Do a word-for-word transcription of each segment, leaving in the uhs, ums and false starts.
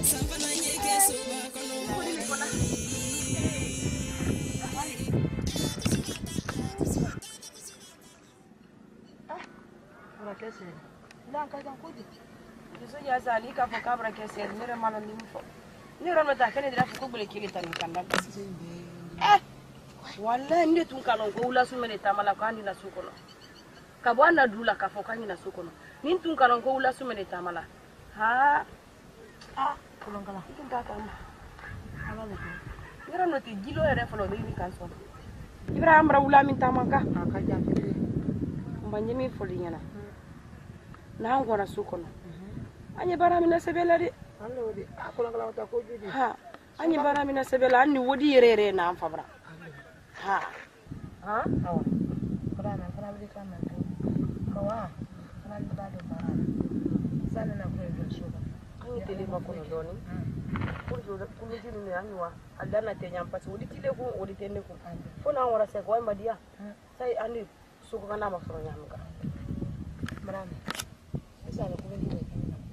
Dan ka jan kudi so ya sali ka fa kabra ke se ni re malo ni fo ni ron mata kene dira ko bele kili tan kan dan eh wallahi ndi tun kanon ko wula su mene tamala ko andi na sukono ka bwana dula ka fo kan na sukono nin tun kanon ko wula su mene tamala ha ah kolon kala tun ka kan ala ne ni ron no ti gilo ere fo lo ni kan so ibrahim ra wula min tamaka ka jan mbanye mi fo linyana na ngona sukono anye bara mina sebela de allo de akola kala ta ko judi ha anye bara mina sebela anni wodi yerere na amfabra ha ha awa kala na kala bi kan na ko wa kala bi ba do bara sana na ko do shuga ko tele ba ko doni ko do ko ni jini ni anwa aldana te nyampa wodi tile ko wodi tenne ko fo na wara se ko madia sai ani suko kana makro nyamka marami sana ko ndi ko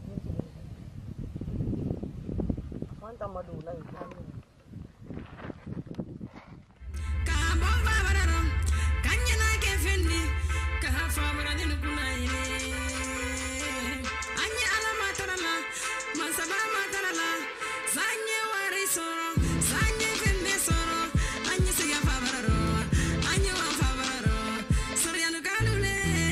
Manta madula ikani ka bomba bararo kanyana ke fendi ka fa barade no kunaire anya ala matarala masaba matarala sanye wari soro sanye fende soro anya se ya fa bararo anya wa fa bararo soriano kalule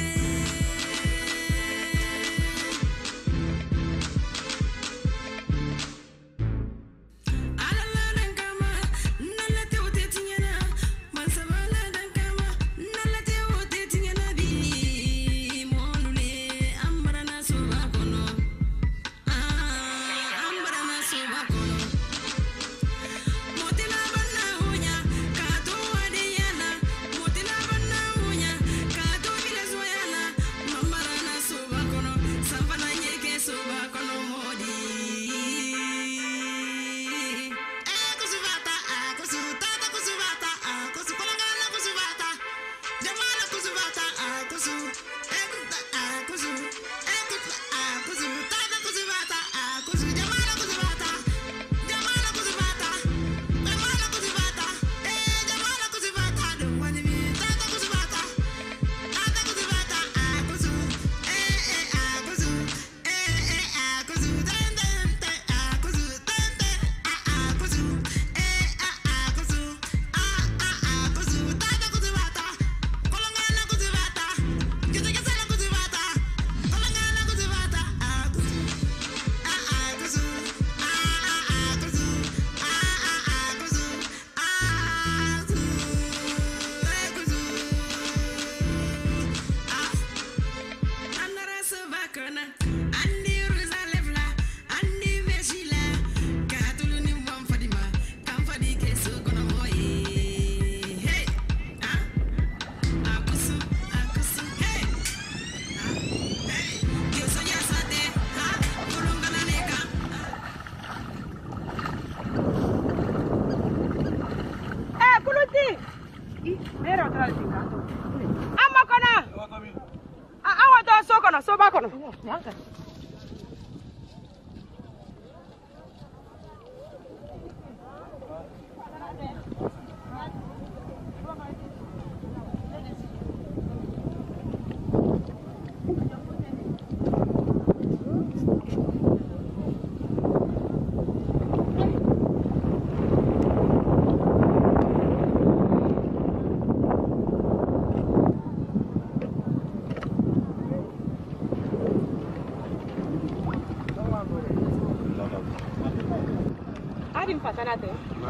Kanate.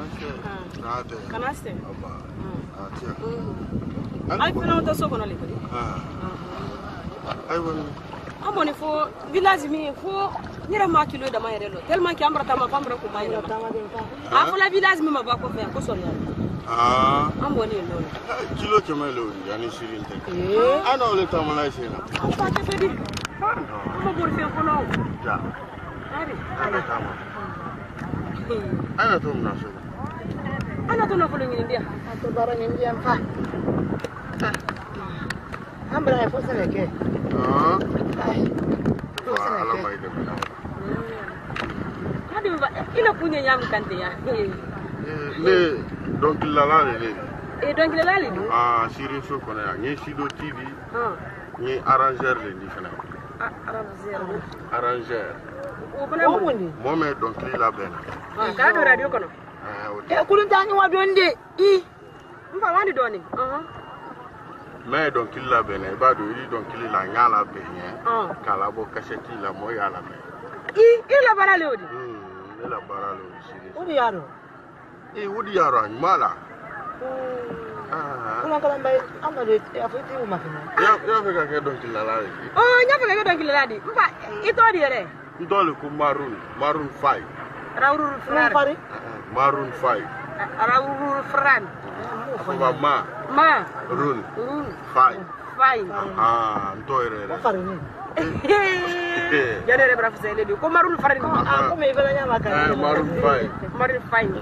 Kanate. Kanaste. Aba. Ah, tia. Ai fina auto soko na lekodi. Ah. Ai woni. Amoni fo village mi fo nira ma kilo da mayre lo. Tellement ki amrata ma pamra ko mayre. Ah fo la village mi ma ba ko fe ko sori. Ah. Amoni lo. Kilo ke mai lo yani shirin te. Eh. Ana ole tamala shena. Apa te fedi? Mo bor fe ko no. Ja. Ari. Ana tamala. Ana tuh nasi. Ana tuh nak pulang India. Atau barang India apa? Ah. Ambil apa sih lagi? Ah. Wah, alam baik deh. Il a puni yam kantia. Le donc la la le. Et donc la la. Ah, Siri so kona ni Sido T V. Ah. Ni arrangeur le ni fana. Arrangeur. Arrangeur. O bana mo ni. Mo me donc la ben. Ah, ka do radio kono. Ah, o. E kulun tani wa donde. I. Mfa wandi doni. Ah. Mais donc il la ben e ba do il donc il la nya la ben. Ah. Kala bo kasheti la mo ya la ben. I, il la barale odi. Hmm, il la barale odi. Odi yaro. Eh, odi yaro mala. Ah. Kuna kala mbay am na de afiti u makina. Ya ya fe ka ke donc il la la. Oh, nya fe ka ke donc il la di. Mfa ito di re. Ndole ku maroon, maroon five. Rauru fran. Maroon five. Rauru fran. Fa ma. Ma. Run. Run. Five. Five. Ah, ntoire re. Farini. Jadi ada berapa saya lihat? Kok marun farin? Aku mau ibadah nyama kan? Marun five. Marun five.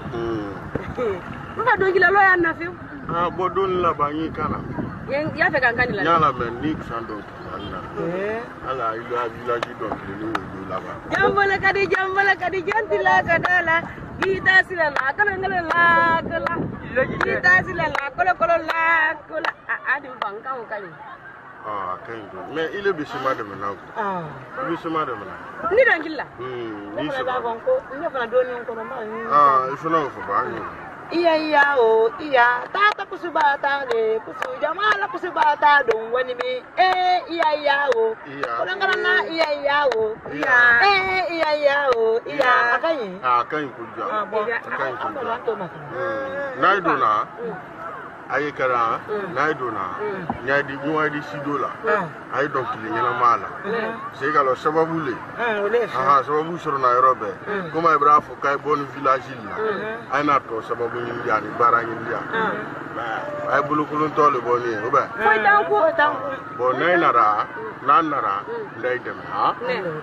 Mbak dong gila lo ya nafiu? Ah, bodon la banyi kana. Yang ya pegang kan lah. Nyala menik sandong kana. Eh. Ala ilu village dong ni ulu laba. Jambala kadi jambala kadi jantila kadala. Kita silala kala ngala kala. Kita silala kala kala la kala. Adi bangkang kali. Ah, kain do. Mais il est bisima de maintenant. Ah. Bisima de maintenant. Ni dan gilla. Hmm, ni so. Ni fa do ni ko ma. Ah, il faut non faut pas. Iya iya o iya tata kusubata de kusu jamala kusubata don wani mi eh iya iya o. Iya. Orang iya iya o. Iya. Eh iya iya o. Iya akai. Ah, akai kuja. Ah, akai kuja. Na do na. Aye kara na idona nya di nwa di sidola aye donc le nyana mala c'est galo sababu le aha sababu soro na yobe kuma ibra fo kay bon village la ay na to sababu ni ya ni bara ni ya ba ay bulu kulun to le boni o ba foi tan ko tan bo nay nara nan nara ndey dem ha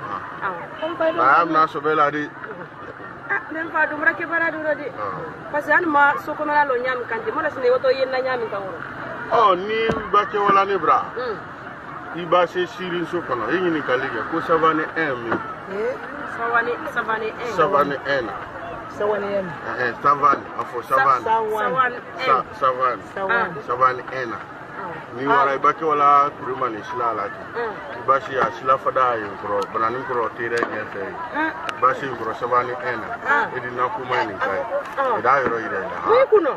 ah am na so bela di nem fa dum rake bara duro di parce que an ma sokono la lo nyam kanti mo la sine woto yen na nyam kan woro oh ni ba ke wala ni bra i ba se sirin sokono yin ni kalige ko savane un mi eh savane savane un savane un savane un eh savane afo savane savane savane savane savane un ni wala ba ke wala kurumani sila la ti ba si ya sila fada yin kro banani kro tire ne fe ba si kro savani ena edi na kuma ni kai da yoro ire da ni kuno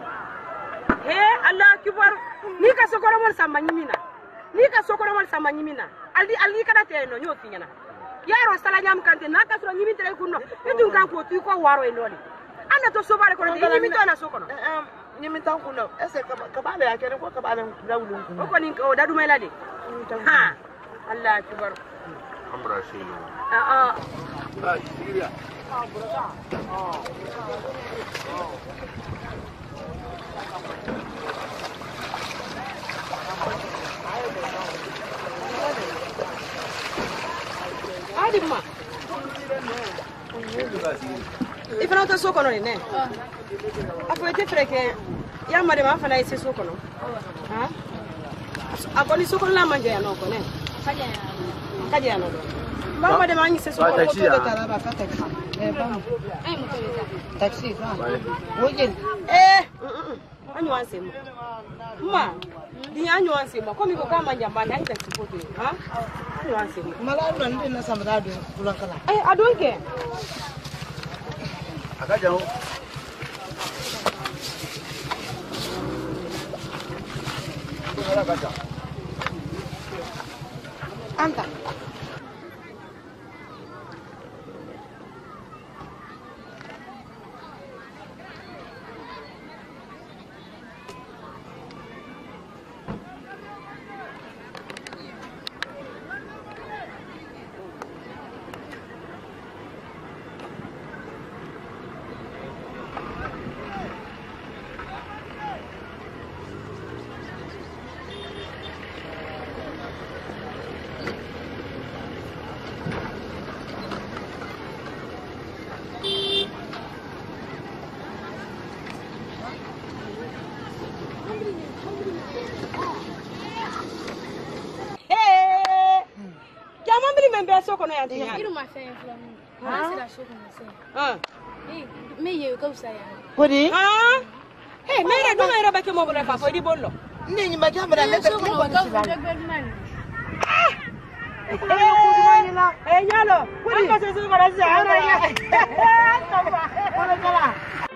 he Allah kibar ni ka sokoro mon samba nyimina ni ka sokoro mon samba nyimina aldi aldi kada te no nyo finyana yaro sala nyam kante na ka soro nyimi tere kuno edun kan ko tu ko waro e noli anda to sobare ko ni nyimi to na sokono nyimi tan kuno ese ka ba le akere ko ka ba le dawlu ko ko ni ko dadu mai lade ha Allah kibar amra shilo ah ah ba siria adi ma ifana to sokono ni ne afo ete freke ya mare ma fana ese sokono ha akoni sokono la manje ya noko ne kaja ya kaja ya noko mama de mangi se sokono to de taraba ka taxi eh bam eh mo taxi ka oje eh anyo anse mo ma di anyo anse mo komi ko kama njamba na taxi pote ha anyo anse mo mala ndo ndi na samra do bulakala eh adonke akaja ho akaja anta Ah. Me ye ko saya. Kodi? Ah. Hey, me ra do me ra ba ke mo bra fa fo di bollo. Ndi ni ba kamera ne ta ko ba ci Eh, nyalo. Kudi ka se su bara se ara ya. Toma. Ora kala.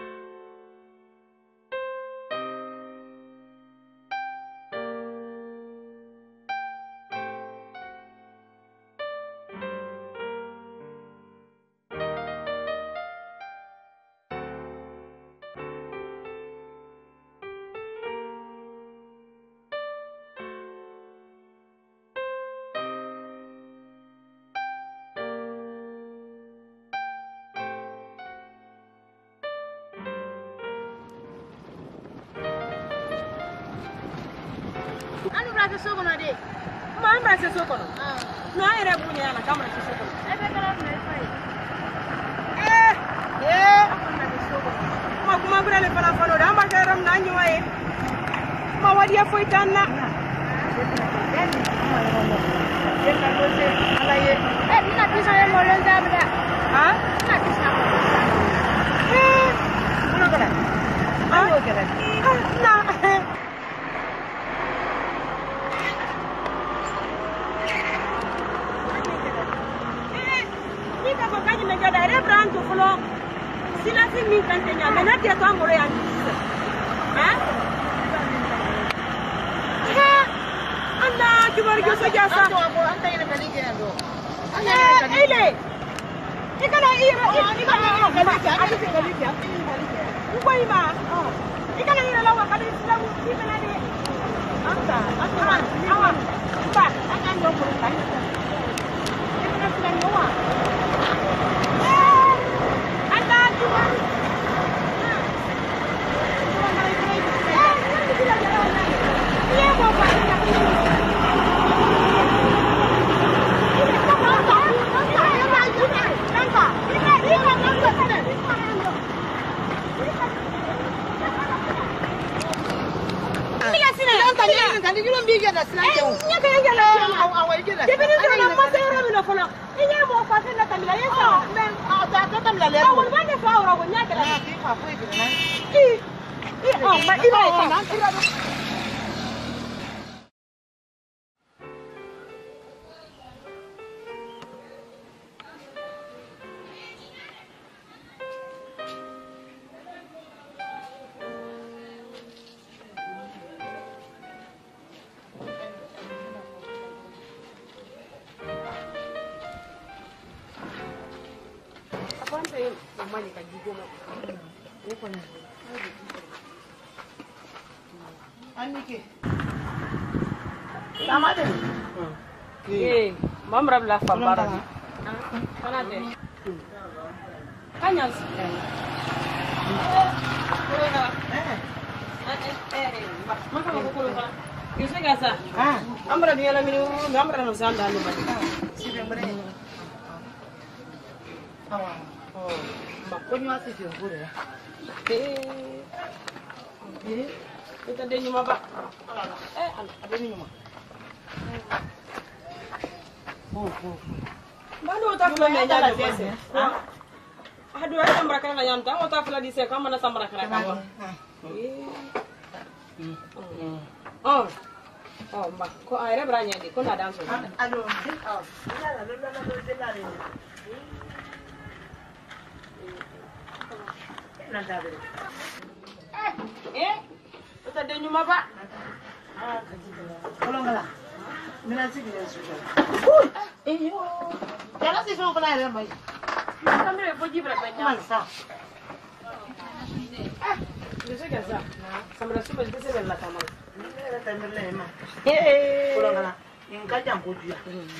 Anu brasa soko na de. Ma ambra se soko no. Ah. No era bunya na kamera se soko. E be kala na fai. Eh. Eh. Ma kuma bra le fala falo da ma ga ram na nyi wae. Ma wadi ya foi tanna. Eh ka go se ala ye. Eh dina tisa ye mo len da bra. Ha? Na tisa. Eh. Uno kala. Ah, uno kala. Na. Sila si min kantenya mena dia to amore ya ha ha Allah kibar ko so jasa to abo anta ina kali ke ando eh ile ikala ira ikala ira kali ke kali ke ko ima ikala ira lawa kali islamu ibana de anta anta awa ba akan do ko kai ikala sila noa Anike. Sama deh. Eh, mamra bla fambara. Kana de. Kanyas. Maka ko ko ko. Kisa gasa. Ah, Amra dia la minu, amra no sanda no ba. sibe mbere. Awa. Oh, Ma konyo asisi ngure. eh. Eh, Kita de nyuma ba. Eh, ada ni nyuma. Oh, oh. Bado utafula menya do pese. Hadu hata mrakana na yamta, utafula dise kama na samra kara kawa. Oh. Oh, ma ko ayre branya di ko na danso. Alo. Oh. La la la la la la. Na dabe. Eh. Kita de nyuma ba. Tolong lah. Mina sigi le suja. Uy! Eh yo. Ya la si so kala re mai. Kamera po jibra banya. Mansa. Ah, bisa gasa. Samra super bisa bella tamal. Ni ta mele ma. Eh. Tolong lah. Yang kajang ko dia.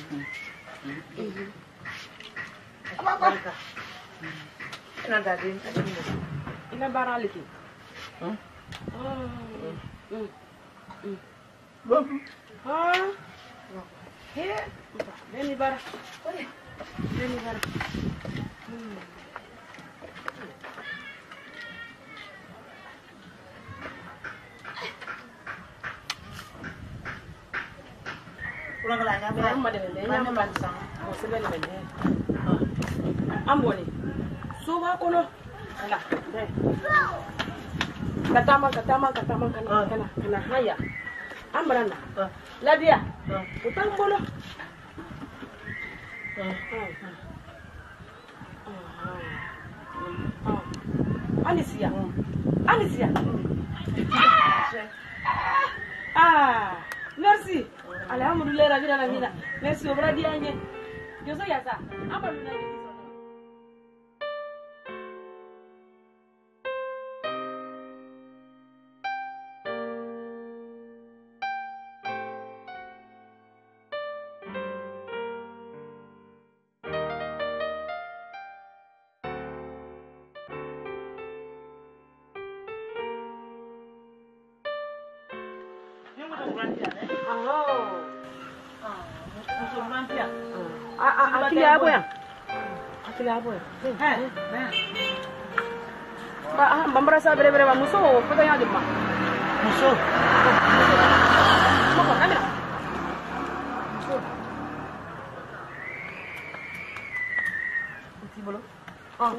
Apa apa? Ina dadi. Ina baraliki. Hmm? Ah. Hmm. Hmm. Bom. Ah. He. Veni bara. Veni bara. Hmm. Pulang ke lanya, Orang ada benda, yang mansa. Oh, sebenarnya benda. amboni suba kono ala katama katama katama kana kana kana haya amrana ladia utambolo Alicia Alicia ah merci alhamdulillah rabbil alamin merci obradi anye jozo yasa ambaluna akili abo ya akili abo ya ba mbambara sa bere bere ba muso foto ya de ma muso mo ko kamera muso ti bolo ah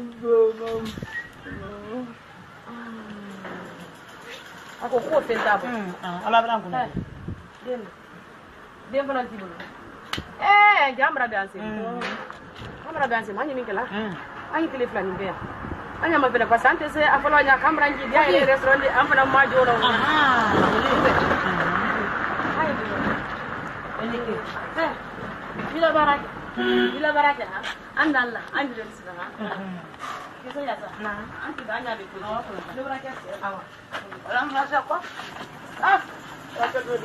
ako ko sentabo ala branco den den fana ti bolo eh jamra danse kamera danse manyi minkela anyi tele flani be anya mapenda kwa sante se afalo anya kamera nji dia ile restaurant amfana majo ro aha hayo eleke eh bila baraka bila baraka ha andalla andi den sina ha kiso ya sa na anti banya be ko bila baraka awa orang rasa kwa ah rasa dodi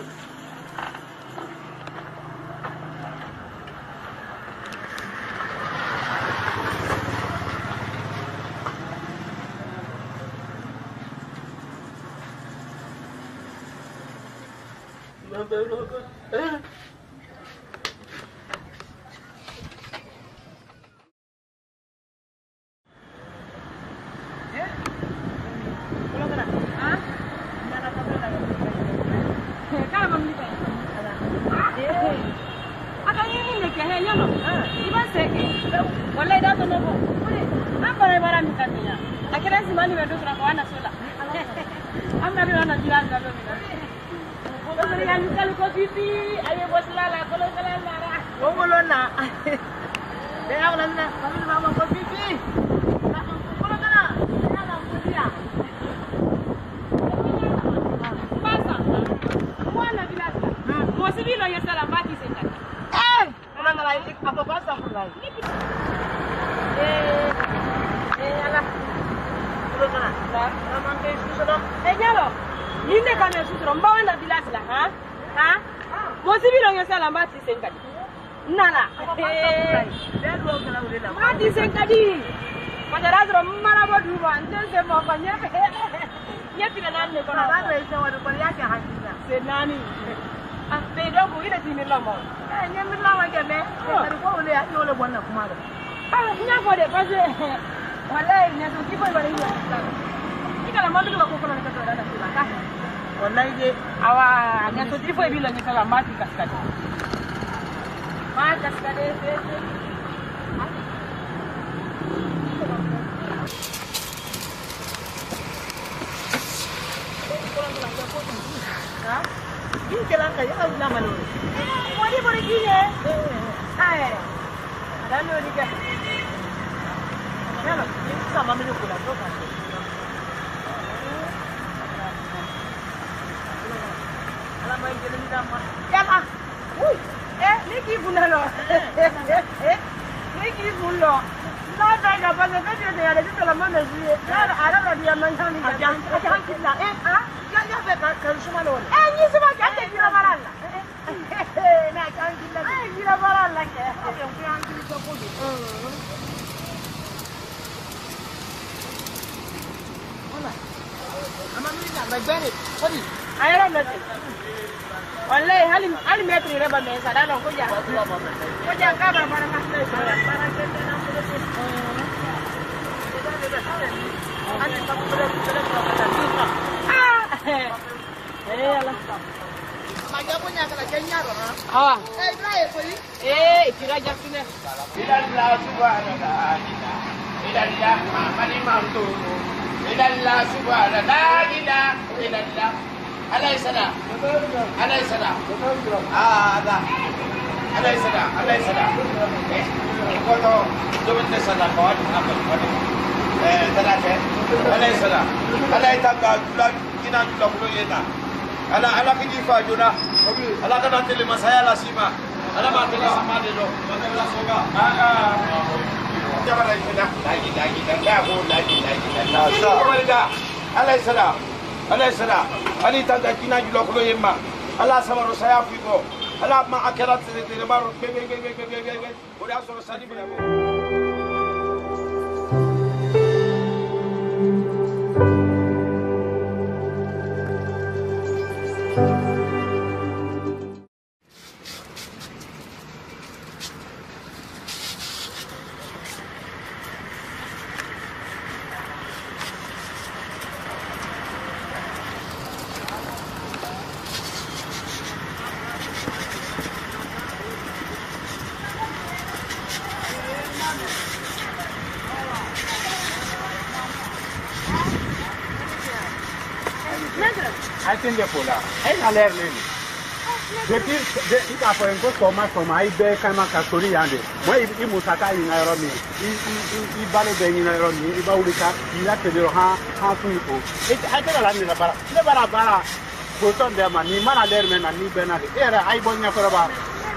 Ah. Eh, tira ya sini. Tidak langsung ada. illallah Muhammadin Rasulullah illallah subhana la ilaha illallah alayhi salam alayhi salam ah ada alayhi salam alayhi salam kono jomte salam ko apa ko eh tarate alayhi salam alayhi tabba kina jula ko yeta ala ala kiji fajuna ala kana tele masaya la sima ala ma tele sama de lo la soga ah ah jabara ila lagi lagi la ho lagi lagi la sa walida alayhi salam alayhi salam ali tanda kina jula ko yemma ala sama ro saya fiko ala ma akarat de baro be be be be be be o da so sadi bela I think the pola. I na learn. Depuis il a fait un peu comme comme I be kama kasori yande. Moi il musaka ina romi. I i i balo be ina romi. I ba ulika ila te de ha ha tuipo. It I tell la ni la bara. Le bara bara. Go ton de ma ni mana learn men na ni bena de. Era ai bonya ko ba.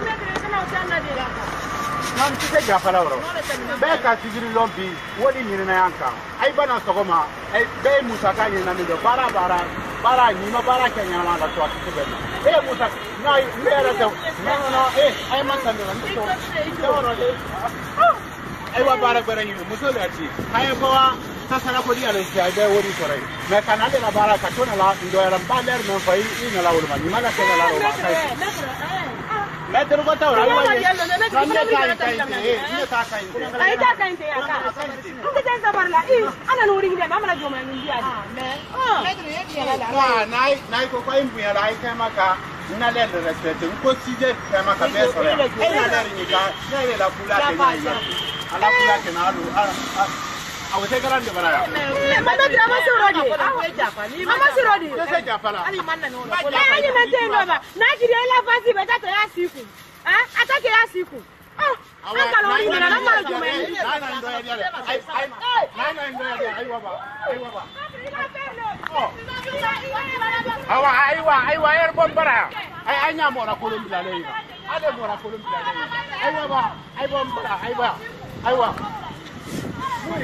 Nan ti se gafa la ro. Be ka sigiri lombi. Wodi ni na yanka. Ai bana sogoma. Ai be musaka ina ni de bara bara. Bara ni ma bara kenya ma la to ati be. Eh musa no mera to. No no eh ai man tan na to. No no eh. Ai wa bara bara ni muso la ti. Ai ko wa sasara ko di ala ti ai be wori ko rai. Me kanale la bara ka to na la ndo era baler no fai ina la ulma ni mala ke la ro ba kai. Me te ko ta ora wa ni. Na me kai kai eh ni ta kai. Ai ta kai te aka. Ngi te sa barla eh ana no ringi ma mala joma ni dia. Ah me. Ah. Wa nai nai ko ko imbu ya dai kai maka na le de respect ko si je kai maka be so ya. Ai na le ni ga na le la kula ke ni. Ala kula ke na alu awo te grande bara. Mama bi ama si rodi. Mama si rodi. Yo se japala. Ali manna no. Ai ni mente no ba. Na kiri ala fasi be ta to ya siku. Ah atake ya siku. Ah. Anga lo ringi na na mala joma ni. Na na ndo ya dia. Ai ai na na ndo ya dia. Ai wa ba. Ai wa ba. Awa aiwa aiwa er bombara ai anya mora kolumbila lei ade mora kolumbila lei aiwa ba ai bombara aiwa aiwa mure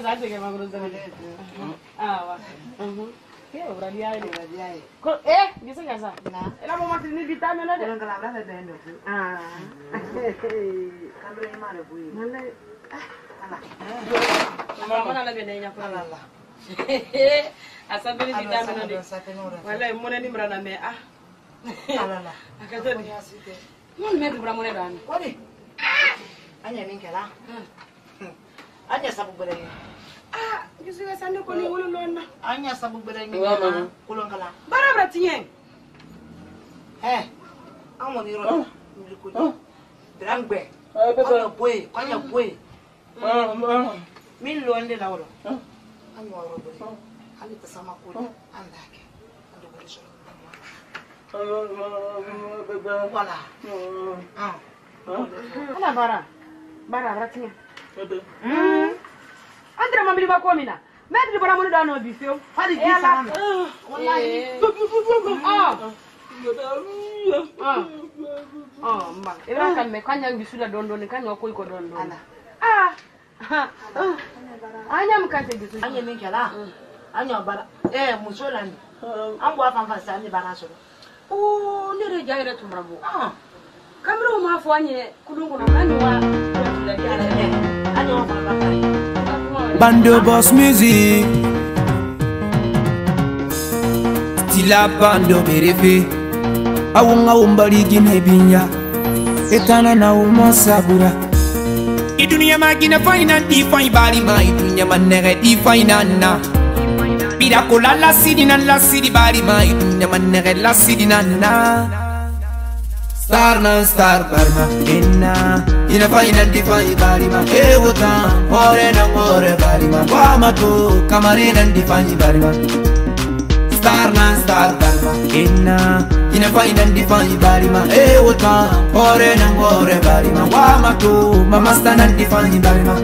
Asante ke magro zane. Ah wa. Mhm. Ke obra dia ile. Ko eh gisa gasa. Na. Ela mo mati ni bitame na de. Ko ngala bra be ndo. Ah. Kamre imare bui. Mala. Ala. Mama na la be nya ko. Ala. Asante ni bitame na de. Wallahi mo na ni mrana me ah. Ala. Akato ni. Mo me bra mo ne dan. Wadi. Anya minkela. Anya sabu bere. Ah, gisa gasa ne ko ni wolo lonna. Anya sabu bere ni. Kulon kala. Bara bra tiyen. Eh. Amo ni ro. Ni ko. Drangbe. Anya boy, anya boy. Min lo ande lawlo. Anya ro boy. Ali tasama ko andake. Ando bere so. Wala. Ah. Ala bara. Bara bra tiyen. Hmm. Andre mambili bakomina. Metri bara mo dano bifio. Hadi gisa. Wallahi. Ah. Ah. Oh, mba. Ira kan me kanya ngisula dondoni kanya ko iko dondoni. Ah. Anya mkate gisu. Anya minkela. Anya bara. Eh, musolani. Ambo afamfa sani bana so. Oh, nire jaire tumrabo. Ah. Kamro ma fanye kulungu na kanywa. Anya afamfa kai. Bando Boss Music Stila Bando Berefe Awunga umbali gine binya Etana na umo sabura Idunia magina faina di fai bari ma Idunia manere di faina na Pirakola la sidi na la sidi bari ma Idunia manere la sidi na na Star na star barma Inna Ina faina di fai bari ma Ewota Ore na ore bari ma Wama to Kamarina di fai bari ma Star na star barma Inna Ina faina di fai bari ma Ewota Ore na ore bari ma Wama to Mama stana di fai bari ma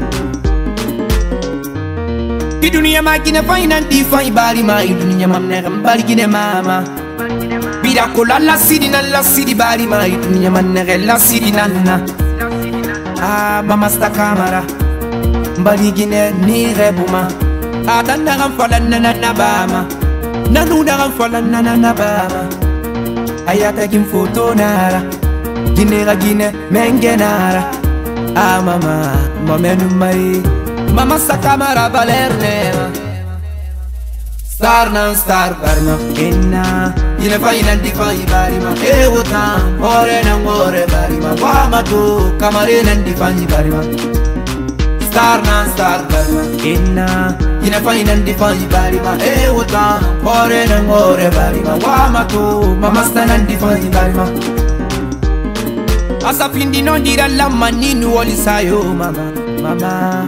Idunia magina faina di fai bari ma Idunia mamne gambari gine mama Pirakola la sidi na la sidi bari ma Idunia manere la sidi nanna Ah mama sta kamera Mbali gine ni rebuma Atanda gamfala nana nabama Nanuda gamfala nana nabama Ayata kim foto nara Gine ga gine menge nara Ah mama Mamenu mai Mama sta kamera balerne Star na star barma Inna Ina faina di fai bari ma Ewota Ore na ore bari ma Wama to Kamarina di fai bari ma Star na star barma Inna Ina faina di fai bari ma Ewota Ore na ore bari ma Wama to Mama stana di fai bari ma Asa findi non dira la maninu oli sayo mama Mama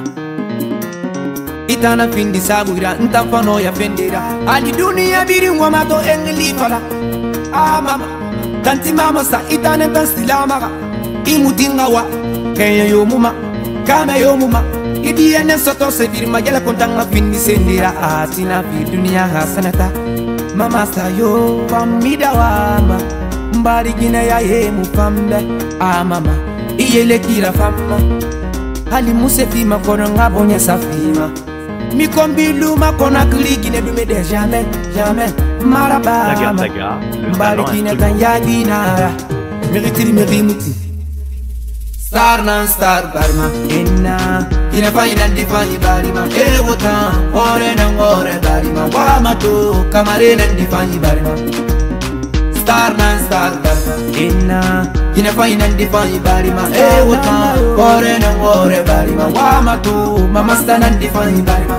Itana findi sabura ntafano ya fendera Ali dunia biri ngoma to engli fala Ah mama Tanti mama sa itana tanstila maka Imutinga wa Kenya yomuma Kame yomuma Idi ene soto se biri majala kontanga findi sendera Atina fi dunia hasanata Mama sa yo Famida wama Mbari gine ya ye mufambe Ah mama Iyele kira fama Ali musefima kono ngabonye safima Mi kombilu ma kona kliki ne dume de jamais, jamais Maraba Mbali kine kan yagi nara Meritiri merimuti Star na star barma Inna Ina faina di fai barima Ewota Ore na ore barima Wama to Kamarina di fai barima Star na star barma Inna Ina faina di fai barima Ewota Ore na ore barima Wama to Mama stana di fai barima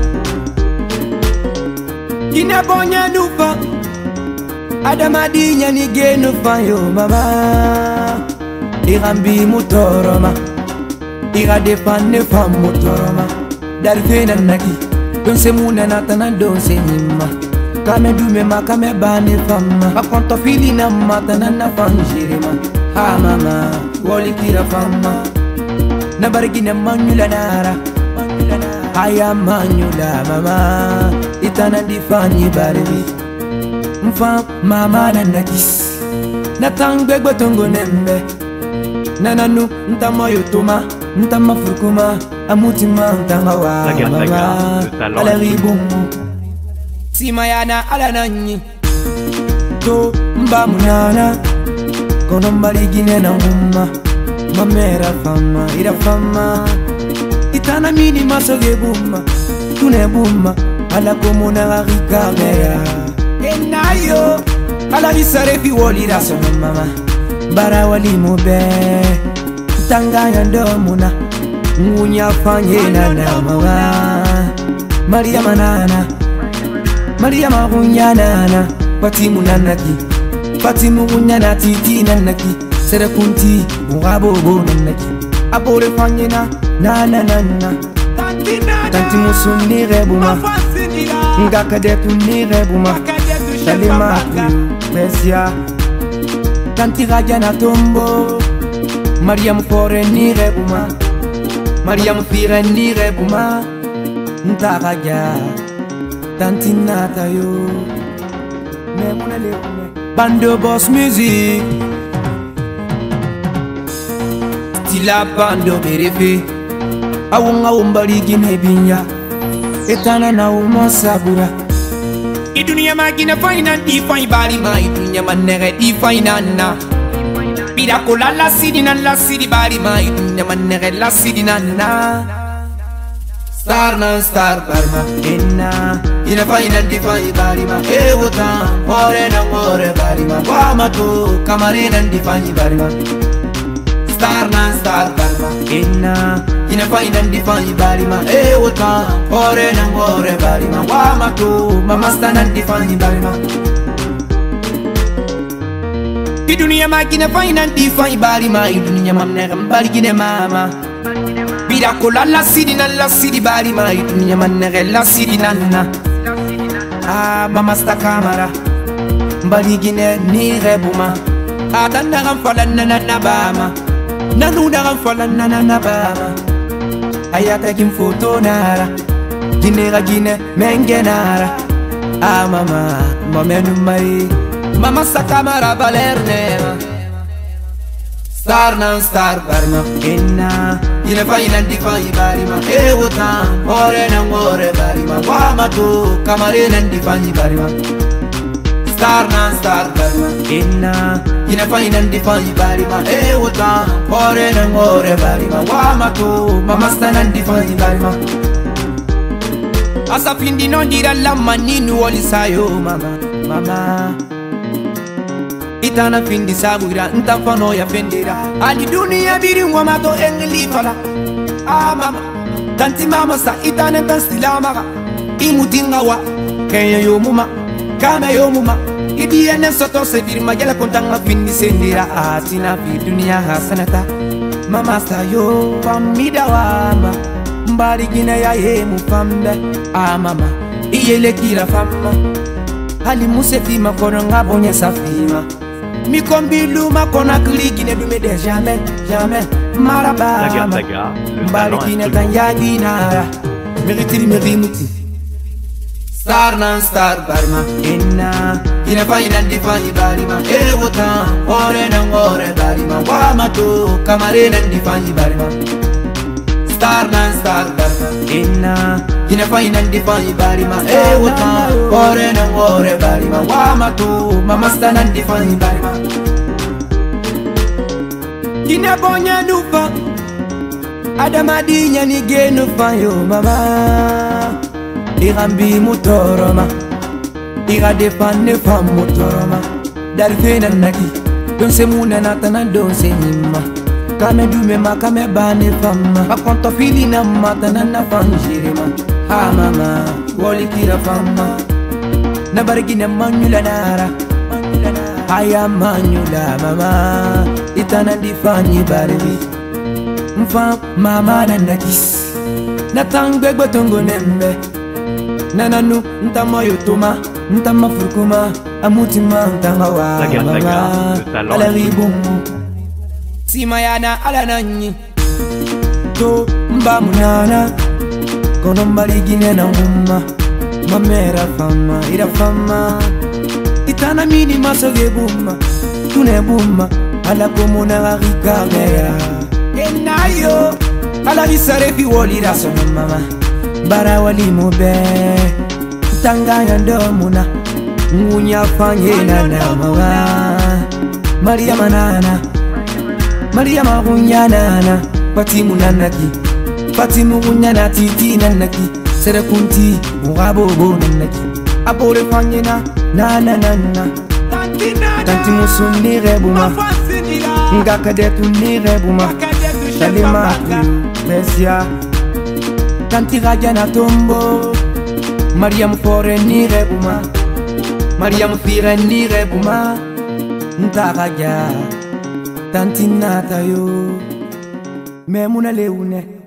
Ina bonya nufa Adamadinya ni genu fayo mama Irambi mutoroma Ira defane fam mutoroma Darfena naki Donse muna natana donse nima Kame dume ma kame bane fama Pakonto fili na matana na fanjirima Ha mama Woli kira fama Nabarigina manyula nara Aya manyula mama Itana difanyi baribi Mfa mama na nakis Natangbe gbatongo nembe Nananu ntama yotoma Ntama furukuma amutima ntangawa mama ala ribungu simayana ala nanyi to mba munana kono mbaligine na ngumma mamera fama ira fama itana mini masoge bumma tune bumma ala komona rikamera enayo ala bisare fi woli raso mama bara wali mobe tanganya ndomuna ngunya fanye na na mama Maria manana Maria magunya nana Fatimu nanaki Fatimu gunya na titi nanaki Sere kunti Mugabo go nanaki Abore fanye na na na na na Tanti musu ni rebuma Ngaka detu ni rebuma Talima Mesia Tanti raja na tombo Maria mfore ni rebuma Maria mfire ni rebuma Ntaraja Tanti nata yo Memuna leune Bando Boss Music Stila bando berefe Awunga umbali gine binya Etana na umo sabura Idunia magina faina di fai bali ma Idunia manere di faina na Pirakola la sidi na la sidi bali ma Idunia manere la sidi na na Star na star parma Inna Ina faina di fai bali ma Ewota Ore na ore bali ma Wamato Kamarina di fai bali ma Star na star parma Inna Ina faina di fai bali ma Ewota Ore na ore bali ma Wamato Mamasta na di fai bali ma I dunia magina faina di fai bali ma I dunia mamne gambali gine mama Pirakola la sidi na la sidi bali ma I dunia manere la sidi nanna Ah mama sta kamera Mbali gine ni rebuma Adana gamfala na na na bama Nanuda gamfala na na na bama Ayata kim foto nara Gine ga gine menge nara Ah mama mama numai Mama sta kamera balerne Star na star parma Inna Ina faina di fai bari ma Ewota Ore na ore bari ma Wamato Kamarina di fai bari ma Star na star parma Inna Ina faina di fai bari ma Ewota Ore na ore bari ma Wamato Mamasta na di fai bari ma Asa findi non dira la maninu oli sayo mama Mama Itana findi sabura ntafano ya fendera Ali dunia biri ngoma to engli fala Ah mama Tanti mama sa itana tan silamaga Imutinga wa Kenya yo muma Kame yo muma Idi ene soto se biri magela kontanga findi sendera Atina fi dunia hasanata Mama sa yo Famida wama Mbari gine ya ye mufambe Ah mama Iyele kira fama Hali musefi makono ngabonye safima Mi kombilu ma kona kliki ne dume de jamais, jamais Maraba Mbali kine tanya dinara Meritiri merimuti Star na star barma Inna Ina faina di fai barima Ewota Ore na ore barima Wamato Kamarina di fai barima Star na star barma Inna Ina faina di fai barima Ewota Ore na ore barima Wamato Mamasta na di fai barima Kina bonya nufa Adamadinya ni ge nufa yo mama Irambi mutoroma Ira defane fam mutoroma Darfena naki Don se muna natana don se nima Kame dume ma kame bane fama Bakonto fili na matana na fanjirima Ha mama Woli kira fama Na barigina manyula nara Haya manyula mama Itana difanyi baribi Mfa mama na nakis Natangbe gbotongo nembe Nananu ntama yotoma Ntama furukuma Amutima ntama wa mama Ala ribungu Simayana ala nanyi To mba munana Kono mbali gine na ngumma Mamera fama ira fama Itana mini masoge bumma Tune bumma Ala komona rikamera Enayo ala isare fi woli rasono mama bara wali mobe tanga yando muna ngunya fanye na na mama Maria manana Maria magunya nana Fatimu nanaki Fatimu gunya na titi nanaki Sere kunti Mugabo bo nanaki Abore fanye na Na na na na Tanti musu ni rebuma Ngaka detu ni rebuma Talima tu Lesia Tanti raja na tombo Maria mfore ni rebuma Maria mfire ni rebuma Ntakaja Tanti nata yo Memuna leune